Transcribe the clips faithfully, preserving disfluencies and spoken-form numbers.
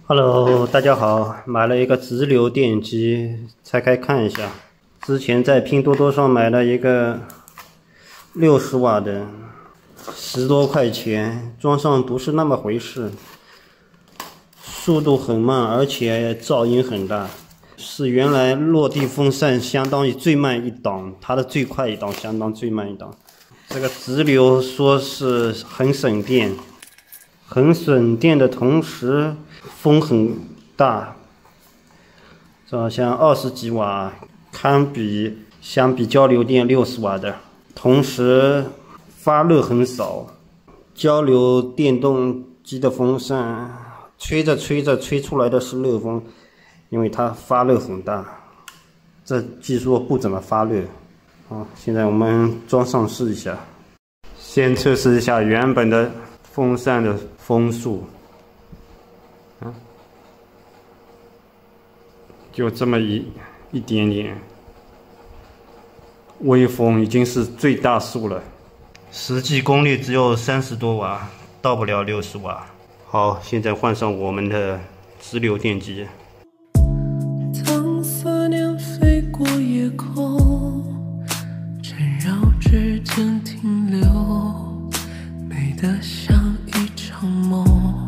Hello，大家好，买了一个直流电机，拆开看一下。之前在拼多多上买了一个六十瓦的，十多块钱，装上不是那么回事，速度很慢，而且噪音很大，是原来落地风扇相当于最慢一档，它的最快一档相当最慢一档。这个直流说是很省电。很省电的同时，风很大，这好像二十几瓦，堪比相比交流电六十瓦的。同时发热很少，交流电动机的风扇吹着吹着吹出来的是热风，因为它发热很大。这据说不怎么发热。好，现在我们装上试一下，先测试一下原本的风扇的风速，啊，就这么一一点点，微风已经是最大数了，实际功率只有三十多瓦，到不了六十瓦。好，现在换上我们的直流电机。 当思念飞过夜空，缠绕指尖停留，美得像一场梦。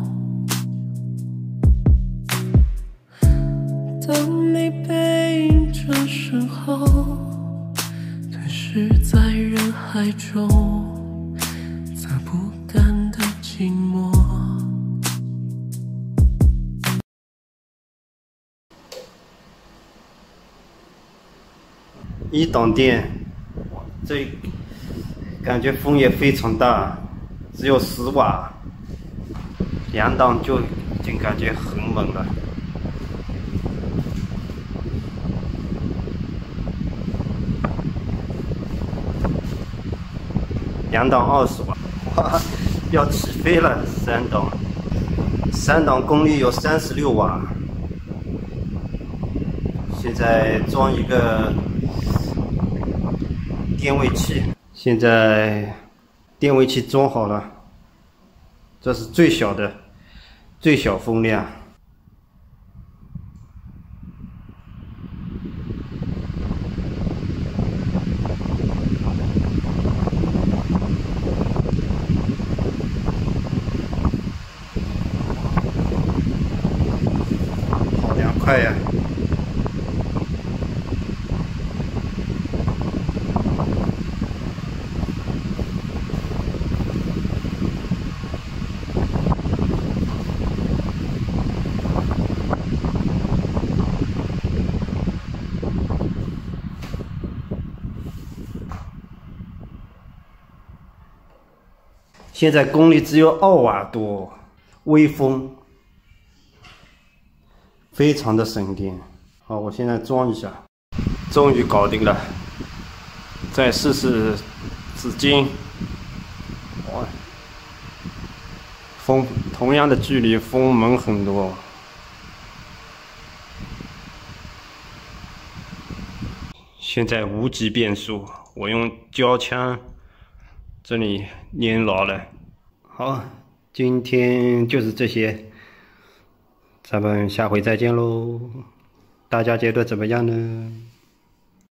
当你背影转身后，吞噬在人海中，则不甘的寂寞。 一档电，这感觉风也非常大，只有十瓦，两档就已经感觉很猛了。两档二十瓦，哇，要起飞了！三档，三档功率有三十六瓦。现在装一个电位器，现在电位器装好了，这是最小的，最小风量。好凉快呀！现在功率只有二瓦多，微风，非常的省电。好，我现在装一下，终于搞定了。再试试纸巾，哇，风同样的距离，风猛很多。现在无级变速，我用胶枪这里粘牢了。好，今天就是这些，咱们下回再见喽。大家觉得怎么样呢？